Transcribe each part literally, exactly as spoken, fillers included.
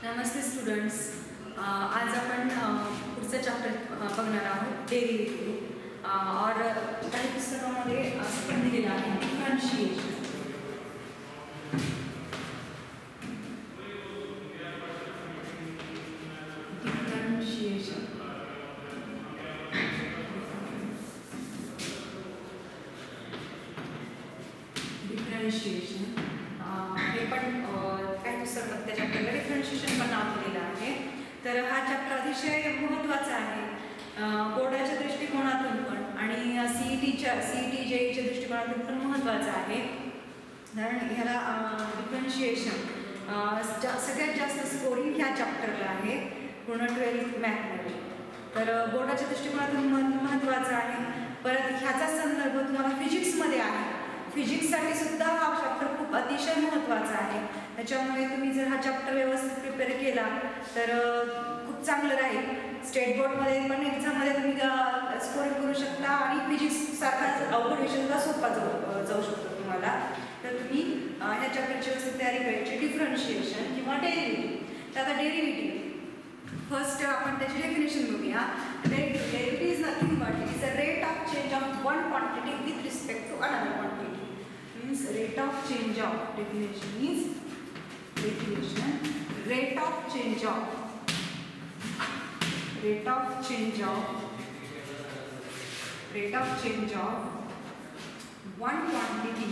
नमस्ते students. आज आपण पुढचं चॅप्टर बघणार आहोत डेरिव्हेटिव्ह. और काही पुस्तकामध्ये असं पण दिलेलं आहे डिफरन्शिएशन. डिफरन्शिएशन डिफरन्शिएशन हे पण काही पुस्तकात त्या चॅप्टरला डिफरन्शिएशन पण नाव दिलेलं आहे. तर हा चॅप्टर अतिशय महत्त्वाचा आहे बोर्डाच्या दृष्टिकोनातून पण आणि सी ई टीच्या सी ई टी जे ईच्या दृष्टिकोनातून पण महत्त्वाचा आहे. कारण ह्याला डिफरन्शिएशन सगळ्यात जास्त स्कोरिंग ह्या चॅप्टरला आहे पूर्ण ट्वेल्थ मॅथमध्ये. तर बोर्डाच्या दृष्टिकोनातून महत्त्वाचा आहे. परत ह्याचा संदर्भ तुम्हाला फिजिक्समध्ये आहे. फिजिक्ससाठी सुद्धा हा चॅप्टर खूप अतिशय महत्त्वाचा आहे. त्याच्यामुळे तुम्ही जर हा चॅप्टर व्यवस्थित प्रिपेअर केला तर खूप चांगलं राहील. स्टेट बोर्डमध्ये पण एक्झाममध्ये तुम्ही स्कोरिंग करू शकता आणि फिजिक्ससारखा अवघड विषय सुद्धा सोपा जाऊ जाऊ शकतो तुम्हाला. तर तुम्ही ह्या चॅप्टरची व्यवस्थित तयारी करायची. डिफरन्शिएशन किंवा डेरिव्हेटिव्ह. तर आता डेरिव्हेटिव्ह फर्स्ट आपण त्याची डेफिनेशन बघूया. Derivative is nothing but it is a rate of change of one quantity with respect to another quantity. Means rate of change of definition is definition rate of change of rate of change of rate of change of one quantity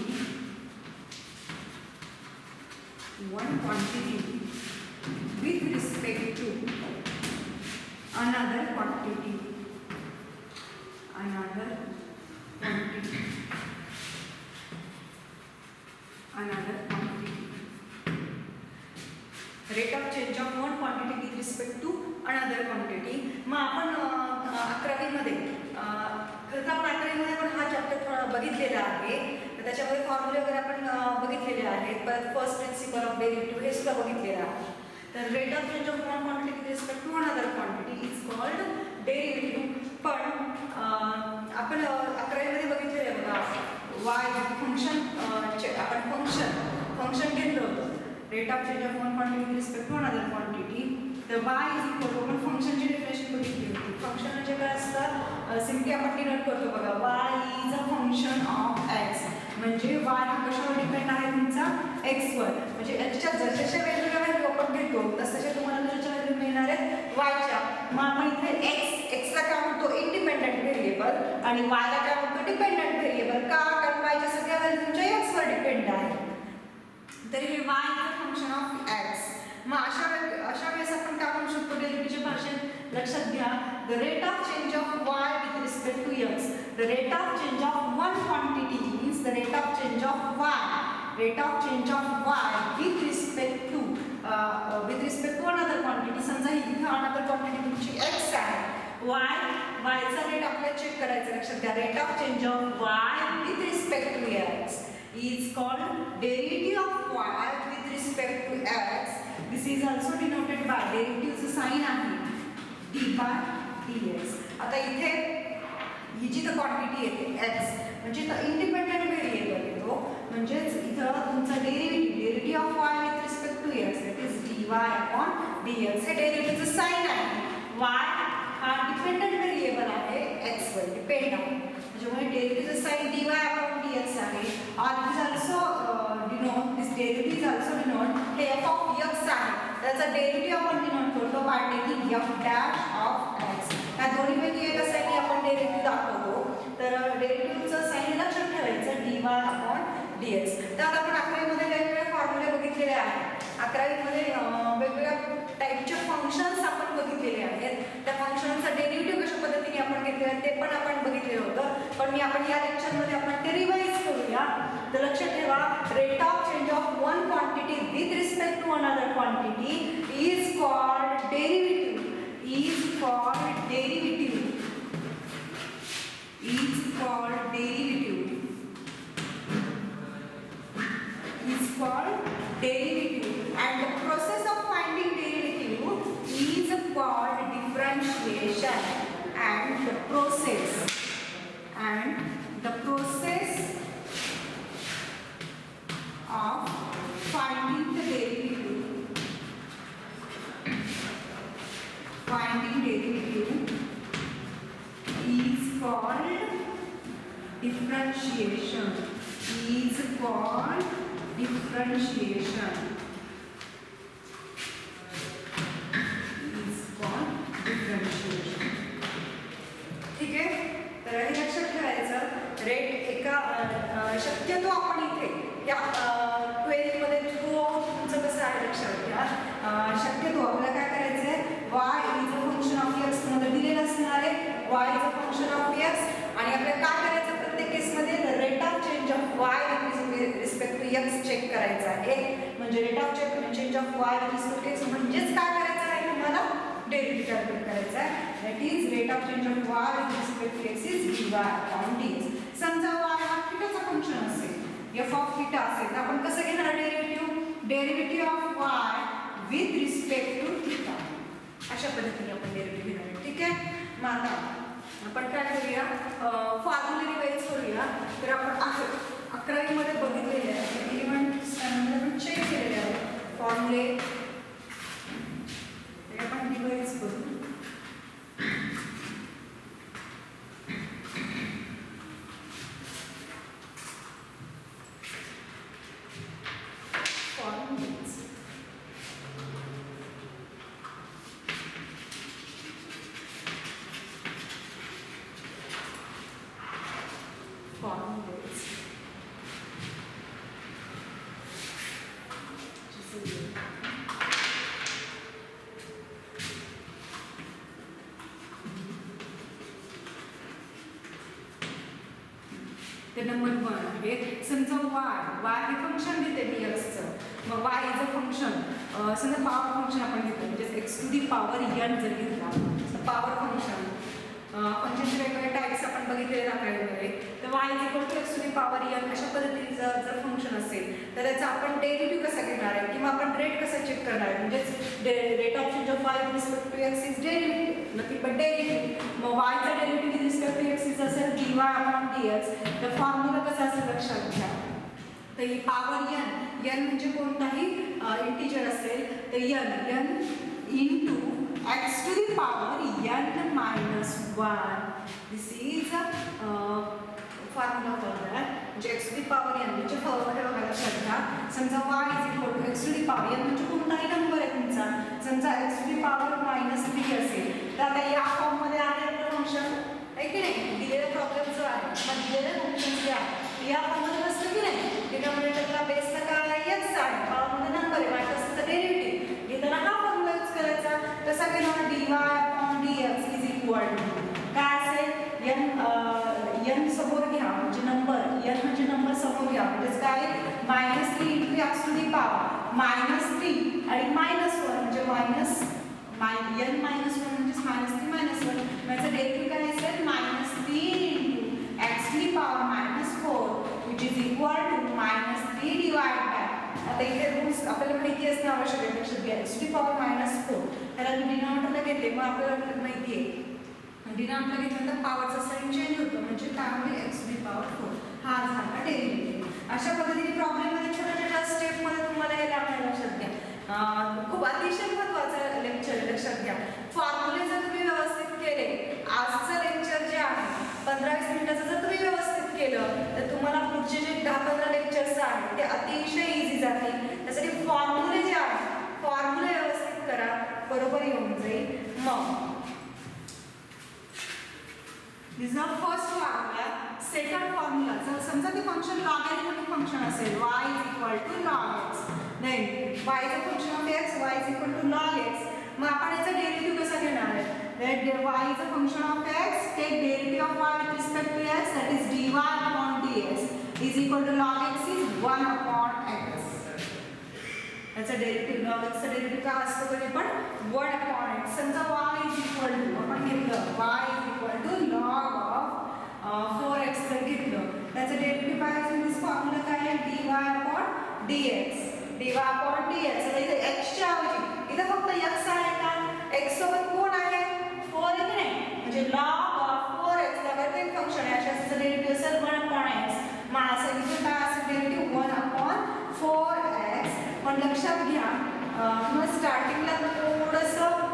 one quantity with respect to another quantity another quantity another quantity. Rate of change of one quantity with respect to another quantity. मग आपण अकरावीमध्ये खरं तर आपण अकरावीमध्ये पण हा chapter बघितलेला आहे. तर त्याच्यामध्ये फॉर्म्युले वगैरे आपण बघितलेले आहेत. परत फर्स्ट प्रिन्सिपल ऑफ डेरिव्हेटिव्ह हे सुद्धा बघितलेलं आहे. तर rate of change of one quantity with respect to another quantity is called derivative. पण आपण अकरावीमध्ये बघितलेलं आहे बघा वाय फंक्शन आपण फंक्शन फंक्शन घेतलं होतं rate of change of one quantity with respect to another quantity. तर वाय इज इक्वल टू आपण फंक्शनची डेफिनेशन बघितली होती. फंक्शन म्हणजे काय असतं सिम्पली आपण डिनोट करतो बघा Y is a function of X. म्हणजे वाय हा कशावर डिपेंड आहे तुमचा एक्सवर. म्हणजे याच्या जशाच्या वेगवेगळ्या व्हॅल्यू आपण घेतो तसं तुम्हाला त्याच्या व्हॅल्यू मिळणार आहेत वायच्या. मग आपण इथे एक्स एक्सला काय म्हणतो इंडिपेंडंट व्हेरिएबल आणि वायला काय म्हणतो डिपेंडंट व्हेरिएबल. का कारण वायच्या सगळ्या व्हॅल्यू तुमच्या एक्सवर डिपेंड आहे. तरी हे Y is a function of X. मग अशा अशा वेळेस आपण काय म्हणू शकतो डेरिव्हेटिव्हचे भाषण लक्षात घ्या. The rate of change of Y with respect to X. The rate of change of one quantity means the rate of change of Y rate of change of Y with respect to with respect to another quantity. समजा इथे another quantity तुमची X आहे. Y वायचा rate आपल्याला check करायचा. लक्षात घ्या rate of change of Y with respect to X is called derivative of y with respect to x. This is also denoted by derivative sign आहे d by dx. आता इथे ही जी तर quantity येते x म्हणजे तर इंडिपेंडंट व्हेरिएबल येतो. म्हणजेच इथं तुमचा derivative derivative of y with respect to x that is dy upon dx. हे डेरिव्हेटिव्हचं साइन आहे. y हा डिपेंडंट व्हेरिएबल आहे x वर डिपेंड आहे. त्यामुळे डेरिव्हेटिव्हचं साइन dy upon dx आहे. और this also uh, denote this derivative is also denote हे f of x आहे. त्याचा डेरिव्हेटिव्ह आपण डिनोट करतो by taking f dash of x. या दोन्हीपैकी एक साइन आपण डेरिव्हेटिव्ह दाखवतो. तर डेरिव्हेटिव्हचं साइन लक्षात ठेवायचं dy upon dx. तर आता आपण अकरावीमध्ये वेगवेगळे फॉर्म्युले बघितलेले आहेत. अकरावीमध्ये वेगवेगळ्या टाईपचे फंक्शन्स आपण बघितलेले आहेत. त्या फंक्शनचा डेरिव्हेटिव्ह कशा पद्धतीने आपण घेतलेला ते पण आपण बघितलेलं होतं. पण मी आपण या लेक्चरमध्ये आपण ते रिवाइज करूया. तर लक्षात ठेवा rate of change of one quantity with respect to another quantity is called derivative is called derivative is called derivative is called derivative and the process of finding derivative is called differentiation and the process and the process of finding the derivative finding derivative is called differentiation. Is called differentiation. Is called differentiation. ठीक आहे, तर हे लक्षात ठेवायचं. Rate एका शक्यतो आपण इथे या ट्वेल्थ मध्ये थ्रू तुमचं कसं आहे लक्षात घ्या. शक्यतो आपल्याला काय करायचं आहे, y is a function of x मध्ये दिलेलं असणार आहे, y is a function of x, आणि आपल्याला काय करायचं प्रत्येक केसमध्ये rate of change of y with respect to x check करायचा आहे. म्हणजे rate of change of y with respect to x म्हणजेच काय करायचं आहे तुम्हाला, डेरिव्हेटिव्ह कॅल्क्युलेट करायचा आहे. That is rate of change of y with respect to x is dy upon dx. समजा y हा थीटाचा फंक्शन असेल, f ऑफ थीटा असेल, तर आपण कसं घेणार derivative, derivative of y with respect to theta, अशा पद्धतीने आपण डेरिव्हेटिव्ह घेणार आहे. ठीक आहे, मग आता आपण काय करूया, फॉर्म्युले रिवाइज करूया. तर आपण अकरावी मध्ये बघितलेले आहे, इलेव्हन्थ स्टँडर्ड आपण चेक केलेले आहे फॉर्म्युले, ते आपण रिवाइज करू. नंबर वन आहे, समजा y y हे फंक्शन घेते dx चं, मग y इज अ फंक्शन, समजा पॉवर फंक्शन आपण घेतो, म्हणजे x to the power n जर घेतला पॉवर फंक्शन, फंक्शनचे वेगवेगळे टाइप्स आपण बघितलेले दाखवले. तर y is equal to x to the power n अशा पद्धतीने जर जर फंक्शन असेल तर त्याचा आपण डेरिव्हेटिव्ह कसा घेणार आहे किंवा आपण रेट कसा चेक करणार आहे, म्हणजे rate of change of y with respect to x is derivative, नक्की पण डेरिव्हेटिव्ह. मग y चा derivative with respect to x is असेल dy अपॉन dx. तर फॉर्म्युला कसा असेल लक्षात घ्या. तर ही पॉवर n, n म्हणजे कोणताही इंटिजर असेल तर n n into x to the power n minus one. This is a uh, formula for that. म्हणजे x to the power n म्हणजे फॉर्म्युला बघा लक्षात घ्या. समजा y is equal to x to the power n म्हणजे कोणताही number आहे तुमचा, समजा x to the power minus three असेल, तर आता या फॉर्म मध्ये आहे आपलं फंक्शन आहे की नाही, दिलेला प्रॉब्लेम जो आहे मग दिलेलं फंक्शन जे आहे या फॉर्म मध्ये असतं की नाही, डिनॉमिनेटरला बेसला काय आहे x आहे, पॉवर मध्ये नंबर आहे, मायनसचा डेरिव्हेटिव्ह घेताना हा फॉर्म्युला यूज करायचा. तसा घेणार dy upon dx is equal to काय असेल, n n समोर घ्या म्हणजे नंबर, n म्हणजे नंबर समोर घ्या म्हणजे काय, minus three into x to the power minus three आणि मायनस वन म्हणजे मायनस n मायनस वन म्हणजे मायनस थ्री मायनस वन, म्हणजे डेरिव्हेटिव्ह काय असेल minus three into x to the power minus four which is equal to minus three divide by. आता इथे rules आपल्याला माहिती असणं आवश्यक आहे, लक्षात घ्या. X to the power minus four त्याला मी डिनॉमिनेटरला घेते, मग आपल्याला माहिती आहे डिनॉमिनेटरला घेतल्यानंतर पॉवरचा साइन चेंज होतो, म्हणजे त्यामुळे x to the power four हा झाला डेरिव्हेटिव्ह. अशा पद्धतीने प्रॉब्लेम मध्ये छोट्या छोट्या स्टेप मध्ये तुम्हाला हे आपल्याला लक्षात घ्या. खूप अतिशय महत्त्वाचं लेक्चर लक्षात घ्या. फॉर्म्युले जर तुम्ही व्यवस्थित केले, आजचं लेक्चर जे आहे पंधरा वीस मिनिटाचं जर तुम्ही व्यवस्थित केलं तर तुम्हाला पुढचे जे दहा पंधरा लेक्चर्स आहेत ते अतिशय इझी जातील. त्यासाठी फॉर्म्युले जे आहेत फॉर्म्युले व्यवस्थित करा, बरोबर येऊन जाईल. मग this is first formula. Second formula जर समजा ते फंक्शन लॉगॅरिथमिक फंक्शन असेल, y is equal to log x, then y is a function of x, y is equal to log x. मग आपण याचा डेरिव्हेटिव्ह कसा घेणार आहे, that y is a function of x, take derivative of y with respect to x, that is dy upon dx is equal to log x is one upon x. याचा derivative log x चा derivative काय असतो बघा पण one upon x. समजा y is equal to आपण घेतलं y is equal to log of four x जर घेतलं, त्याचा डेरिव्हेटिव्ह काय असेल, दिस फॉर्म्युला काय आहे dy upon dx, dy upon dx. आता इथे x च्या ऐवजी इथे फक्त x आहे का, x सोबत कोण आहे फोर आहे की नाही, म्हणजे log of four x logarithmic function आहे, अशाचं डेरिव्हेटिव्ह असेल one upon x. मग असं इथे काय असेल derivative one upon four x. पण लक्षात घ्या तुम्हाला स्टार्टिंगला थोडंसं म्हणजे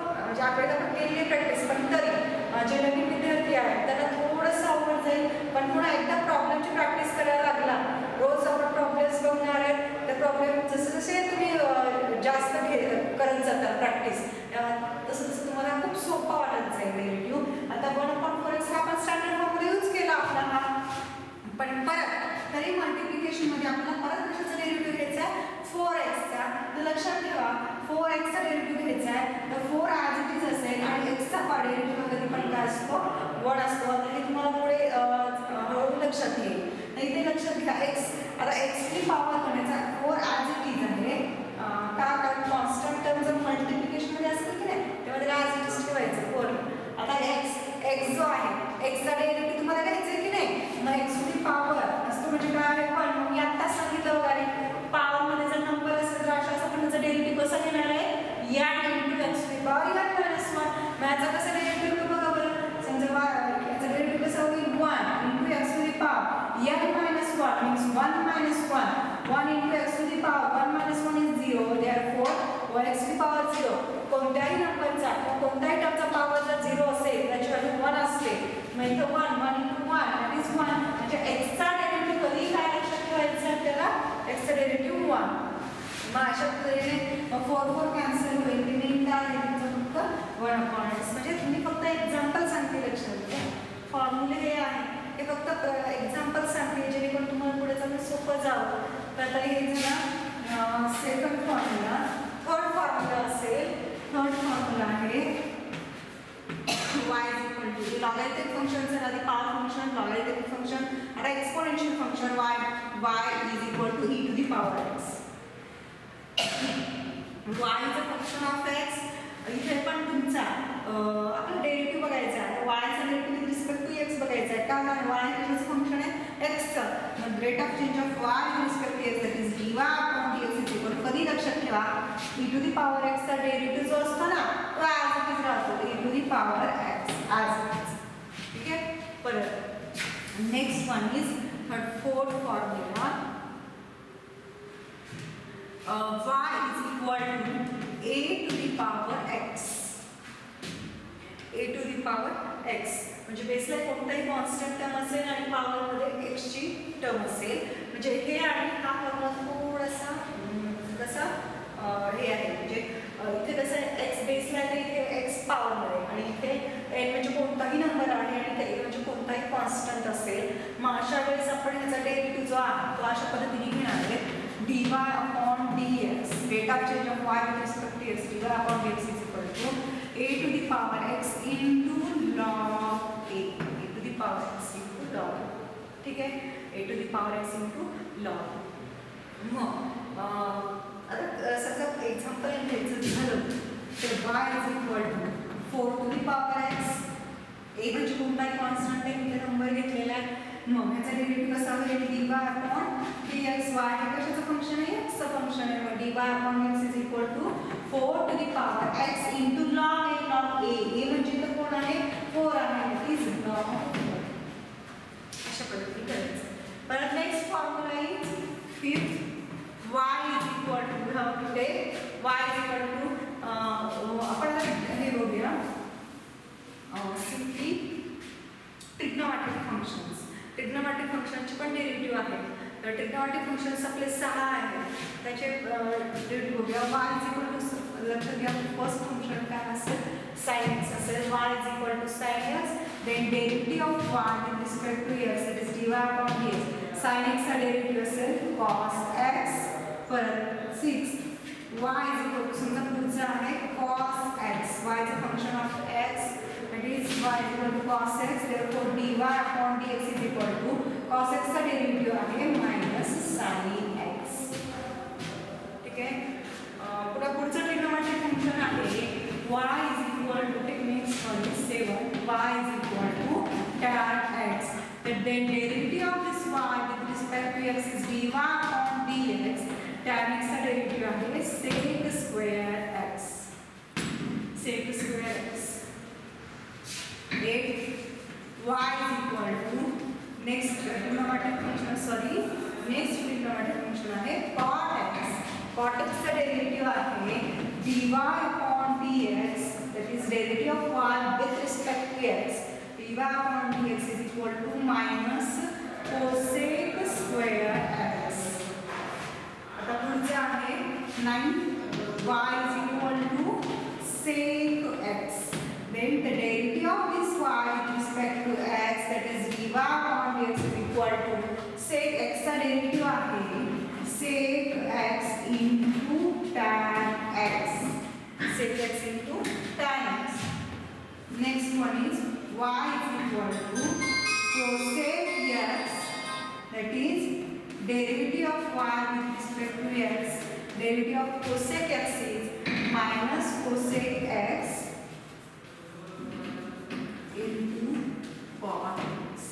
मागच्या आपण केलेली प्रॅक्टिस, पण तरी जे नवीन विद्यार्थी आहेत त्यांना थोडंसं अवघड जाईल. पण पुन्हा एकदा प्रॉब्लेमची प्रॅक्टिस करायला लागला, रोज आपण प्रॉब्लेम्स बघणार आहेत, त्या प्रॉब्लेम जसे जसे तुम्ही जास्त घे करत जाता प्रॅक्टिस, तसं तसं तुम्हाला खूप सोपा वाटत जाईल डेरिव्हेटिव्ह. आता वन अपॉन फोर एक्स हा आपण स्टँडर्ड फॉर्ममध्ये यूज केला आपला हा, पण परत तरी मल्टिप्लिकेशनमध्ये आपल्याला परत कशाचा डेरिव्हेटिव्ह घ्यायचा आहे, फोर एक्सचा. तर लक्षात ठेवा फोर एक्सचा डेरिव्हेटिव्ह घ्यायचा आहे, तर फोर ॲज इट इज असेल आणि एक्सचा डेरिव्हेटिव्ह कधी पण काय असतो, वन असतो. आता हे तुम्हाला पुढे हळूहळू लक्षात येईल. तर इथे लक्षात घ्या एक्स, आता एक्सची पॉवर करायचा फोर ॲज इट इज आहे, का कारण कॉन्स्टंट टर्म जर मल्टिप्लिकेशनमध्ये असेल की नाही तेव्हा त्याला ॲज इट इज ठेवायचं फोर. आता एक्स एक्स जो आहे एक्सचा डेरिव्हेटिव्ह तुम्हाला घ्यायचं आहे की नाही, मग एक्स टू दी पॉवर असतो म्हणजे काय आहे पण, मग मी आत्ताच सांगितलं बघा रे पॉवरमध्ये जर नंबर असेल तर अशा असं पण त्याचा डेरिव्हेटिव्ह कसा घेणार आहे, n into x to the power n minus one. मग याचा कसा डेरिव्हेटिव्ह बघा बरं, समजा याचा डेरिव्हेटिव्ह कसा होईल one into x to the power n minus one means one minus one, one into x to the power one minus one is zero, therefore one x to the power zero. कोणत्याही नंबरचा किंवा कोणत्याही टर्मचा power जर zero असेल त्याची value one असते, मग इथं one one into one that is one, म्हणजे एक्सचा डेरिव्हेटिव्ह कधी काय लक्षात ठेवायचं आपल्याला, एक्सचा डेरिव्हेटिव्ह वन. मग अशा तऱ्हेने मग फोर फोर कॅन्सल होईल, रिमेनिंग काय आहे तुमचं फक्त वन अपॉन एक्स. म्हणजे मी फक्त एक्झाम्पल सांगते, लक्षात घ्या फॉर्म्युले हे आहे हे फक्त एक्झाम्पल सांगते जेणेकरून तुम्हाला पुढे चालून सोपं जावं. तर आता हे झालं सेकंड फॉर्म्युला. थर्ड फॉर्म्युला असेल, थर्ड फॉर्म्युला आहे y is equal to logarithmic फंक्शनचं आधी पॉवर फंक्शन, लॉगॅरिथमिक फंक्शन, आता exponential function y y is equal to e to the power x. y is a function of x. इथे पण तुमचा आपला derivative बघायचा आहे, y चा derivative with respect to x बघायचा आहे, कारण y हे कशाचं फंक्शन आहे x चं. मग rate of change of y with respect to x that is dy upon dx is equal, कधी लक्षात ठेवा e to the power x चा डेरिव्हेटिव्ह जो असतो ना तो ॲज इट इज राहतो, e to the power x as it is. ठीक आहे. परत next one is third fourth formula, y is equal to a to the power x. a to the power x म्हणजे बेसला कोणताही constant term असेल आणि पॉवरमध्ये x ची term असेल, म्हणजे हे आणि हा फॉर्म्युला थोडासा कसा हे आहे, म्हणजे इथे कसं x बेसला आहे इथे x पॉवरमध्ये आणि इथे n म्हणजे कोणताही नंबर आहे आणि ते म्हणजे कोणताही कॉन्स्टंट असेल. मग अशा वेळेस आपण ह्याचा डेरिव्हेटिव्ह जो आहे तो अशा पद्धतीने घेणार आहे, dy upon dx, rate of change of y with respect to x, dy upon dx is equal to a to the power x into log a, a to the power x into log. ठीक आहे, a to the power x into log. मग आता समजा example घ्यायचं झालं तर y is equal to four to the power x, a म्हणजे कोणताही कॉन्स्टंट आहे इथे नंबर घेतलेला आहे. मग ह्याचा डेरिव्हेटिव्ह कसा होईल, dy upon dx, y हे कशाचं फंक्शन आहे, x चं फंक्शन आहे. मग dy upon x is equal to four to the power x into log a, log a, a म्हणजे इथं कोण आहे, फोर आहे, इट इज log फोर. अशा पद्धतीने करायचं. परत next formula is fifth, y is equal to how to take y is equal to आपण हे बघूया सिम्पली ट्रिग्नोमेट्रिक फंक्शन्स. ट्रिग्नोमेट्रिक फंक्शनचे पण डेरिव्हेटिव्ह आहेत. तर ट्रिग्नोमेट्रिक फंक्शन्स आपले सहा आहेत, त्याचे डेरिव्हेटिव्ह बघूया. y is equal to, लक्षात घ्या फर्स्ट फंक्शन काय असेल, sin x असेल, y is equal to sin x, then derivative of y with respect to x, that is dy upon dx. sin x चा डेरिव्हेटिव्ह असेल cos x. परत six, y is equal to, समजा पुढचा आहे cos x, y चा function of x, that is y is equal to cos x, therefore dy upon dx is equal to cos x चा derivative आहे minus sin x. ठीक आहे. पुढे पुढचं ट्रिग्नोमेट्रिक फंक्शन आहे y is equal to, take next one is seven, y is equal to tan x, then derivative of this y with respect to x is dy upon dx, tan x चा derivative आहे sec square x, sec square x. eight, y is equal to, next trigonometric function, sorry next trigonometric function आहे cot x. cot x चा derivative आहे dy upon dx, that is derivative of y with respect to x, dy upon dx is equal to minus cosec square x. आता पुढचे आहे nine, y is equal to sec x. Then the derivative of this y with respect to x, that is dy upon dx is equal to sec x चा derivative आहे sec x into tan x. Sec x into tan x. Next one is y is equal to cosec x, that is derivative of y with respect to x. Derivative of cosec x is minus cosec x into cot x.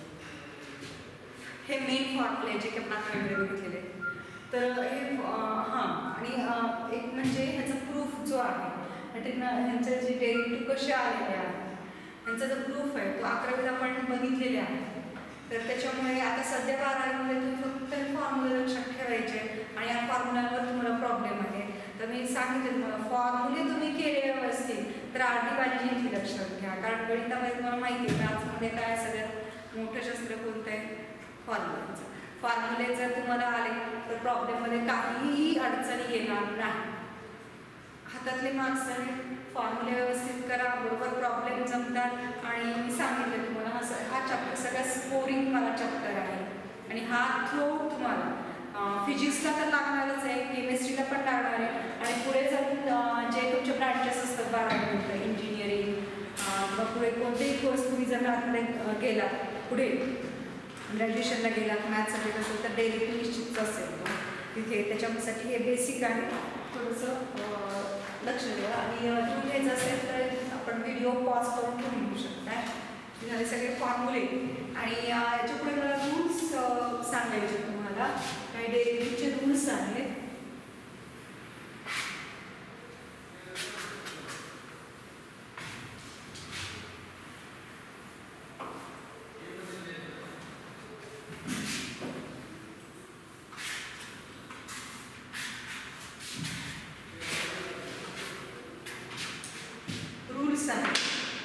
हे main फॉर्म्युले जे की आपण आता वेगळे बघितलेले. तर हे हां आणि एक म्हणजे ह्याचा प्रूफ जो आहे ह्यांचे जे डेरिव्हेटिव्ह कसे आलेले आहेत ह्यांचा जो प्रूफ आहे तो अकरावीत आपण बघितलेले आहे. तर त्याच्यामुळे आता सध्या बारावीमध्ये तुम्ही फक्त फॉर्म्युले लक्षात ठेवायचे आणि या फॉर्म्युल्यावर तुम्हाला प्रॉब्लेम आहे. तर मी सांगितले तुम्हाला फॉर्म्युले तुम्ही केले व्यवस्थित तर अर्धी बाजी घेतली लक्षात घ्या. कारण गणितामध्ये तुम्हाला माहिती आहे मॅथ्समध्ये काय सगळ्यात मोठं शस्त्र कोणतं आहे? फॉर्म्युलेचं. फॉर्म्युले जर तुम्हाला आले तर प्रॉब्लेममध्ये काहीही अडचणी येणार नाही. हातातले मार्क्स आणि फॉर्म्युले व्यवस्थित करा, बरोबर प्रॉब्लेम जमतात. आणि मी सांगितलं तुम्हाला हा हा चॅप्टर सगळ्यात स्कोरिंग वाला चॅप्टर आहे आणि हा थ्रो तुम्हाला फिजिक्सला तर लागणारच आहे, केमिस्ट्रीला पण लागणार आहे आणि पुढे जाऊन जे तुमचे ब्रँचेस असतात बारावीनंतर इंजिनिअरिंग किंवा पुढे कोणतेही कोर्स तुम्ही जर आतमध्ये गेला पुढे ग्रॅज्युएशनला गेला मॅथ्स सब्जेक्ट असेल तर डेरिव्हेटिव्ह निश्चितच असेल तो तिथे. त्याच्यासाठी हे बेसिक आहे, थोडंसं लक्ष द्या. आणि तुम्ही घ्यायचं असेल तर आपण व्हिडिओ पॉज करून तुम्ही घेऊ शकता. झाले सगळे फॉर्म्युले आणि याच्या पुढे मला रूल्स सांगायचे तुम्हाला. काही डेरिव्हेटिव्हचे रूल्स आहेत. रूल्स आहेत.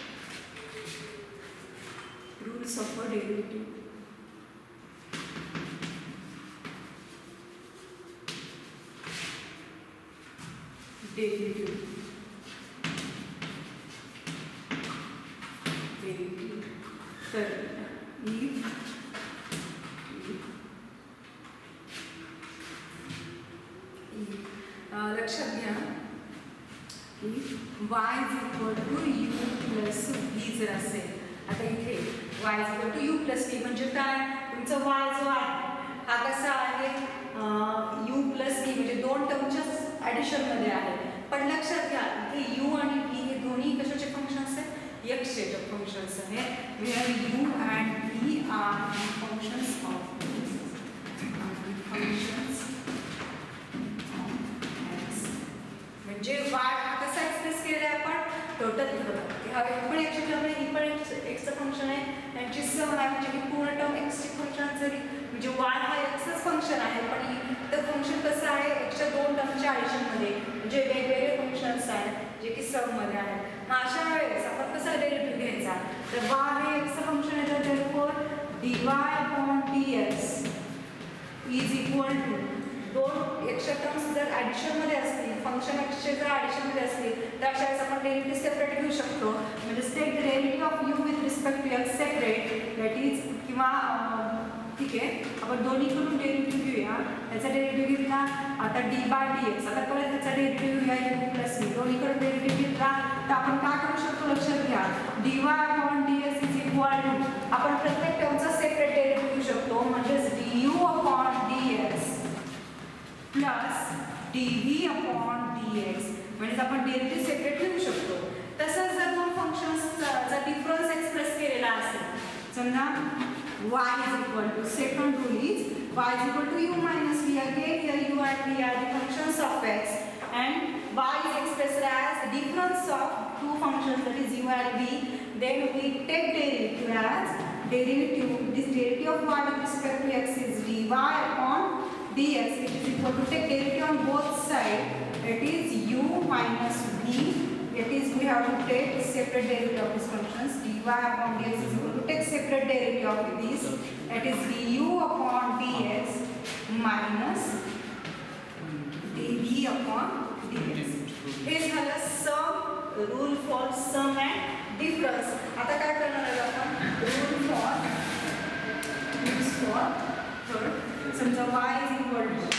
Rules of a derivative. Derivative derivative तर इफ लक्षात घ्या की y is equal to u plus v जर असेल. आता इथे y is equal to u plus v म्हणजे काय? तुमचा y जो आहे हा कसा आहे u plus v म्हणजे दोन टर्मच्या ॲडिशनमध्ये आहे. पण लक्षात घ्या इथे u आणि v हे दोन्ही कशाचे फंक्शन्स आहेत? एक्सचे फंक्शन्स आहेत. Where u and v are functions of functions म्हणजे y हा कसा एक्सप्रेस केलेला आहे आपण टोटल हा पण एक्सच्या टर्ममध्ये ही पण एक्सचं फंक्शन आहे, त्यांची सम आहे म्हणजे ही पूर्ण टर्म एक्सचे फंक्शन जरी म्हणजे y हा एक्सच फंक्शन आहे पण तर फंक्शन कसं आहे एक्सच्या दोन टर्मच्या ॲडिशनमध्ये म्हणजे वेगवेगळे फंक्शन्स आहेत जे की सममध्ये आहेत. मग अशा वेळेस आपण कसा डेरिव्हेटिव्ह घ्यायचा तर y हे एक्सचं फंक्शन आहे तर therefore dy upon dx is equal to दोन एक्सच्या टर्म्स जर ॲडिशनमध्ये असतील फंक्शन एक्सचे जर ॲडिशनमध्ये असतील तर अशा वेळेस आपण डेरिव्हेटिव्ह सेपरेट घेऊ शकतो. म्हणजे take the derivative of u with respect to x separate that is किंवा ठीक आहे आपण दोन्हीकडून डेरिव्हेटिव्ह घेऊया. त्याचा डेरिव्हेटिव्ह घेतला आता डी बाय डी एक्स. आता परत त्याचा डेरिव्हेटिव्ह घेऊया यू प्लस वी. दोन्हीकडून डेरिव्हेटिव्ह घेतला तर आपण काय करू शकतो लक्षात घ्या d y upon d x is equal to आपण प्रत्येक टर्मचा सेपरेट डेरिव्हेटिव्ह घेऊ शकतो म्हणजेच d u upon d x plus d v upon d x म्हणजे आपण डेरिव्हेटिव्ह सेपरेट लिहू शकतो. तसंच जर दोन फंक्शन्सचा डिफरन्स एक्सप्रेस केलेला असेल समजा y is equal to second rule is y is equal to u minus v. Again here u and v are the functions of x and y is expressed as difference of two functions that is u and v. Then we take derivative as derivative this derivative of y with respect to x is dy upon dx which is equal to take derivative on both sides that is u minus v that is we have to take separate derivative of these functions. Dy upon dx is equal to take separate derivative of these, that is du upon dx minus dv upon dx. हे झालं sum rule for sum and difference. आता काय करणार आहे आपण rule for use for third. समजा y is equal to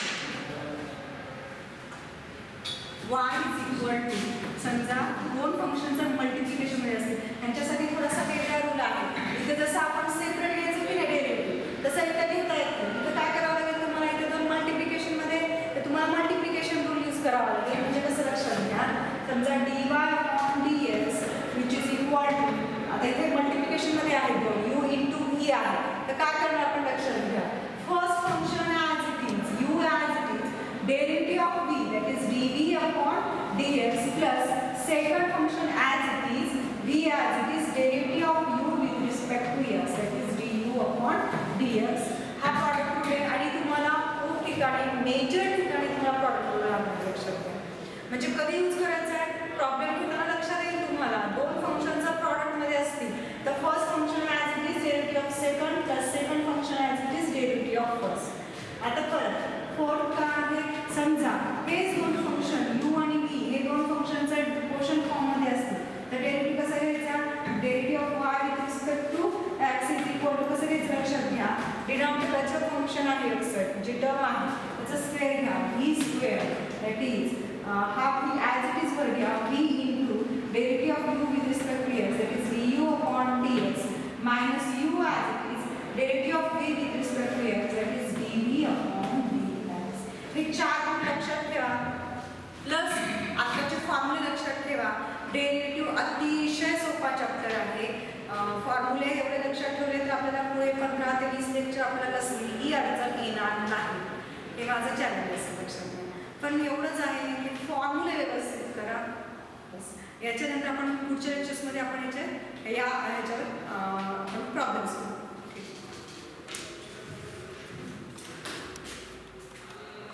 y is equal to समजा दोन फंक्शनचं मल्टिप्लिकेशन मध्ये असते त्यांच्यासाठी थोडासा वेगळा रूल आहे. इथे जसं आपण सेपरेट घ्यायचं की नाही डेरिव्हेटिव्ह तसं इथं घेता येत नाही. इथं काय करावं लागेल तुम्हाला इथे दोन मल्टिप्लिकेशन मध्ये तर तुम्हाला मल्टिप्लिकेशन रूल यूज करावा लागेल. म्हणजे कसं लक्षात घ्या समजा dy upon dx which is equal to आता इथे मल्टिप्लिकेशन मध्ये आहे दोन u into v आहे तर काय करणार आपण लक्षात घ्या first function as it is u as it is derivative of v that is dv upon dx plus second function as it is v as it is derivative of u with respect to x that is du upon dx. हा product rule आहे आणि तुम्हाला खूप ठिकाणी major ठिकाणी तुम्हाला product rule लक्षात घ्या. म्हणजे कधी यूज करायचा आहे प्रॉब्लेम घेताना लक्षात येईल तुम्हाला दोन फंक्शनचा प्रॉडक्ट मध्ये असतील तर first function as it is derivative of second plus second function as it is derivative of first. आता परत फोर्थ काय आहे समजा हेच दोन फंक्शन u आणि v हे दोन फंक्शनचं क्वोशंट फॉर्म मध्ये असतील तर डेरिव्हेटिव्ह कसा घ्यायचा derivative of y with respect to x is equal to कसं घ्यायचं लक्षात घ्या डिनॉमिनेटरचं फंक्शन आहे x जी टर्म आहे त्याचं स्क्वेअर घ्या v स्क्वेअर दॅट इज हा v as it is वर घ्या v into derivative of u with respect to x that is du upon dx minus u as it is derivative of v with respect to x that is dv upon dx. हे चार rule लक्षात ठेवा plus आताचे फॉर्म्युले लक्षात ठेवा. Derivative अतिशय सोपा chapter आहे. फॉर्म्युले एवढे लक्षात ठेवले तर आपल्याला पुढे पंधरा ते वीस लेक्चर आपल्याला कसलीही अडचण येणार नाही. हे माझं चॅलेंज आहे लक्षात घ्या. पण एवढंच आहे की फॉर्म्युले व्यवस्थित करा बस. याच्यानंतर आपण पुढच्या लेक्चर्समध्ये आपण याच्या या ह्याच्यावर प्रॉब्लेम्स